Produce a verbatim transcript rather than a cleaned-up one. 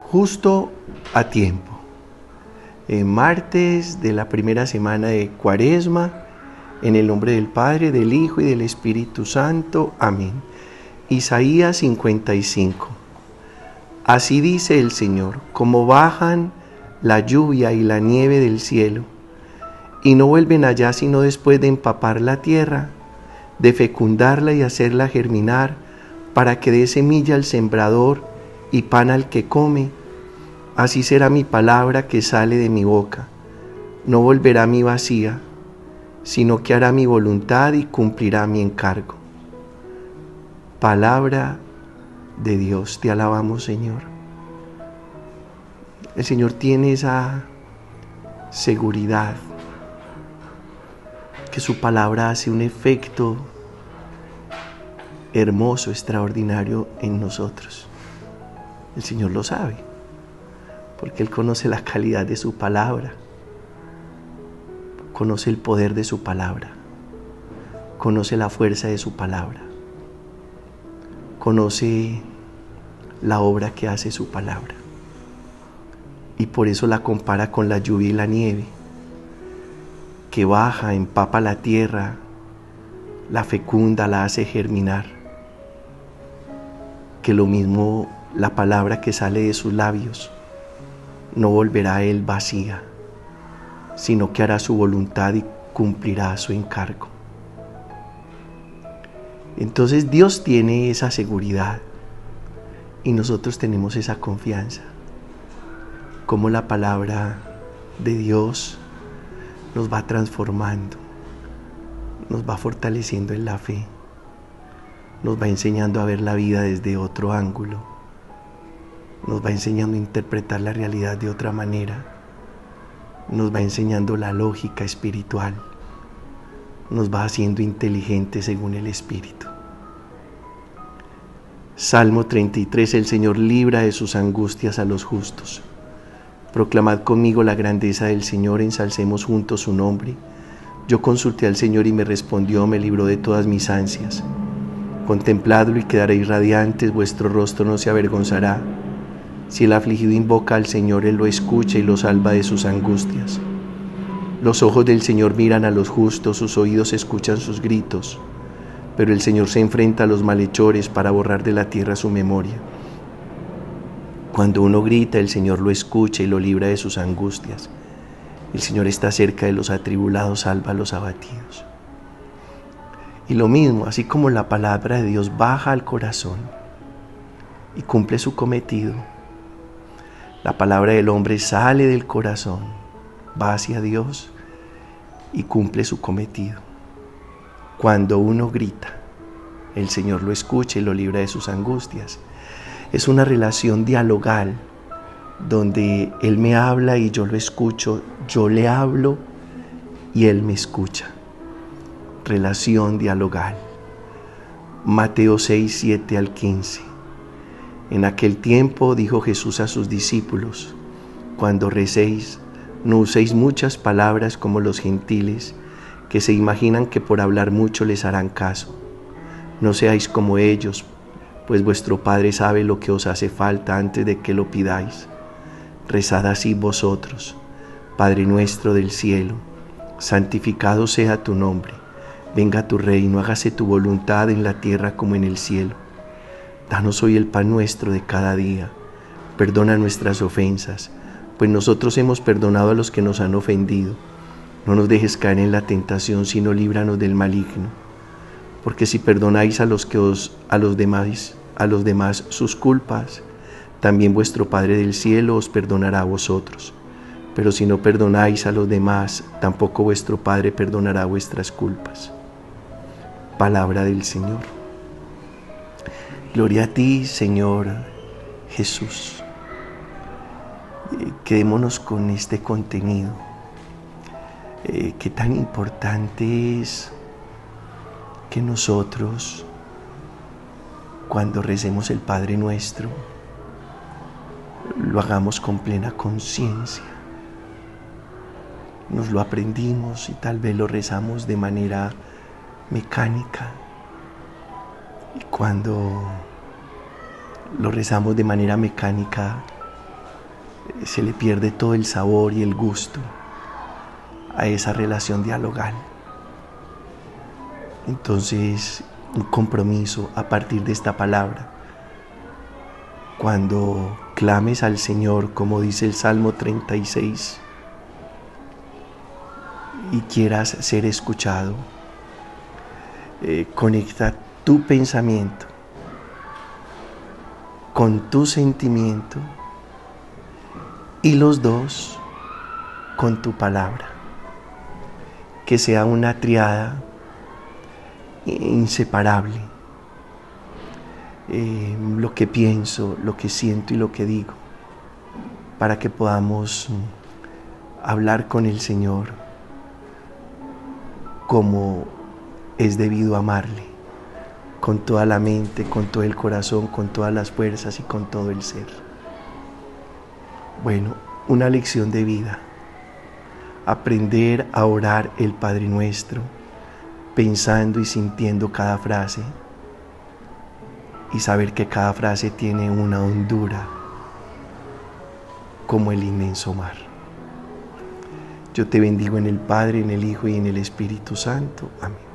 justo a tiempo. En martes de la primera semana de Cuaresma, en el nombre del Padre, del Hijo y del Espíritu Santo. Amén. Isaías cincuenta y cinco. Así dice el Señor: como bajan la lluvia y la nieve del cielo, y no vuelven allá sino después de empapar la tierra, de fecundarla y hacerla germinar, para que dé semilla al sembrador y pan al que come, así será mi palabra que sale de mi boca. No volverá a mí vacía, sino que hará mi voluntad y cumplirá mi encargo. Palabra de Dios, te alabamos, Señor. El Señor tiene esa seguridad que su palabra hace un efecto hermoso, extraordinario en nosotros. El Señor lo sabe, porque Él conoce la calidad de su palabra, conoce el poder de su palabra, conoce la fuerza de su palabra, conoce la obra que hace su palabra. Y por eso la compara con la lluvia y la nieve, que baja, empapa la tierra, la fecunda, la hace germinar. Que lo mismo la palabra que sale de sus labios no volverá a Él vacía, sino que hará su voluntad y cumplirá su encargo. Entonces Dios tiene esa seguridad y nosotros tenemos esa confianza. Como la palabra de Dios nos va transformando, nos va fortaleciendo en la fe, nos va enseñando a ver la vida desde otro ángulo, nos va enseñando a interpretar la realidad de otra manera, nos va enseñando la lógica espiritual, nos va haciendo inteligentes según el Espíritu. Salmo treinta y tres. El Señor libra de sus angustias a los justos. Proclamad conmigo la grandeza del Señor, ensalcemos juntos su nombre. Yo consulté al Señor y me respondió, me libró de todas mis ansias. Contempladlo y quedaréis radiantes, vuestro rostro no se avergonzará. Si el afligido invoca al Señor, Él lo escucha y lo salva de sus angustias. Los ojos del Señor miran a los justos, sus oídos escuchan sus gritos. Pero el Señor se enfrenta a los malhechores para borrar de la tierra su memoria. Cuando uno grita, el Señor lo escucha y lo libra de sus angustias. El Señor está cerca de los atribulados, salva a los abatidos. Y lo mismo, así como la palabra de Dios baja al corazón y cumple su cometido, la palabra del hombre sale del corazón, va hacia Dios y cumple su cometido. Cuando uno grita, el Señor lo escucha y lo libra de sus angustias. Es una relación dialogal donde Él me habla y yo lo escucho, yo le hablo y Él me escucha. Relación dialogal. Mateo seis, siete al quince. En aquel tiempo dijo Jesús a sus discípulos: cuando recéis, no uséis muchas palabras como los gentiles, que se imaginan que por hablar mucho les harán caso. No seáis como ellos, pues vuestro Padre sabe lo que os hace falta antes de que lo pidáis. Rezad así vosotros: Padre nuestro del cielo, santificado sea tu nombre. Venga tu reino, hágase tu voluntad en la tierra como en el cielo. Danos hoy el pan nuestro de cada día. Perdona nuestras ofensas, pues nosotros hemos perdonado a los que nos han ofendido. No nos dejes caer en la tentación, sino líbranos del maligno. Porque si perdonáis a los que os, a los demás, a los demás sus culpas, también vuestro Padre del cielo os perdonará a vosotros. Pero si no perdonáis a los demás, tampoco vuestro Padre perdonará vuestras culpas. Palabra del Señor. Gloria a ti, Señor Jesús. Eh, quedémonos con este contenido. Eh, qué tan importante es que nosotros, cuando recemos el Padre Nuestro, lo hagamos con plena conciencia. Nos lo aprendimos y tal vez lo rezamos de manera mecánica. Y cuando lo rezamos de manera mecánica, se le pierde todo el sabor y el gusto a esa relación dialogal. Entonces, un compromiso a partir de esta palabra. Cuando clames al Señor, como dice el Salmo treinta y seis, y quieras ser escuchado, eh, conecta tu pensamiento con tu sentimiento y los dos con tu palabra. Que sea una triada inseparable. Eh, lo que pienso, lo que siento y lo que digo, para que podamos hablar con el Señor como es debido amarle, con toda la mente, con todo el corazón, con todas las fuerzas y con todo el ser. Bueno, una lección de vida. Aprender a orar el Padre Nuestro, pensando y sintiendo cada frase, y saber que cada frase tiene una hondura como el inmenso mar. Yo te bendigo en el Padre, en el Hijo y en el Espíritu Santo. Amén.